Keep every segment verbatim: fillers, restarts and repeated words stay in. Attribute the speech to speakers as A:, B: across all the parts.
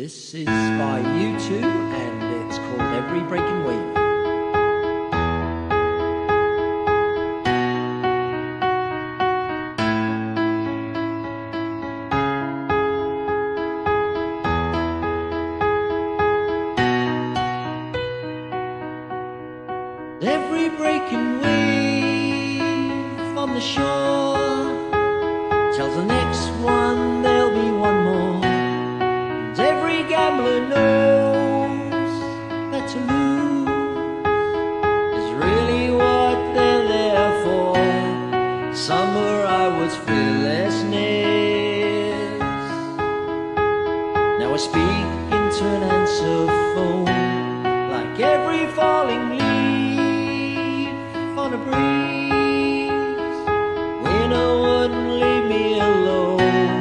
A: This is by U two and it's called Every Breaking Wave. Every breaking wave on the shore tells the next one there'll be one more. And every gambler knows that to lose is really what they're there for. Somewhere I was fearlessness. Now I speak into an answer phone like every falling leaf on a breeze. Winter wouldn't leave me alone.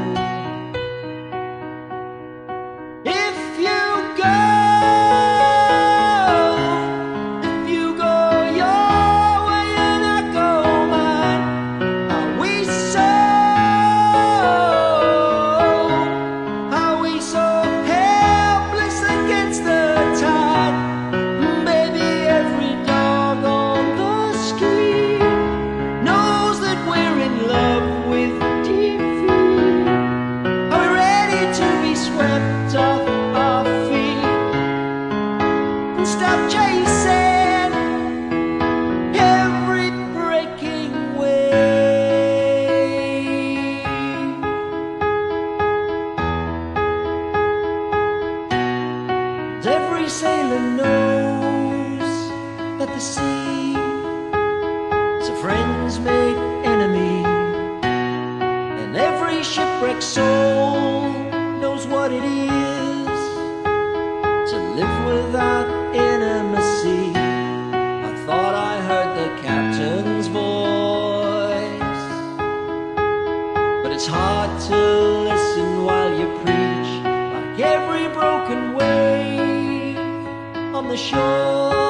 A: If you go, if you go your way and I go mine, are we so, are we so helpless against the tide? Baby, every dog on the street knows that we're in love with defeat. Are we ready to be swept off our feet and stop chasing every breaking wave? And every sailor knows that the sea is a friend's made enemy, and every shipwrecked soul knows what it is to live without intimacy. I thought I heard the captain's voice, but it's hard to listen while you preach like every broken wave on the shore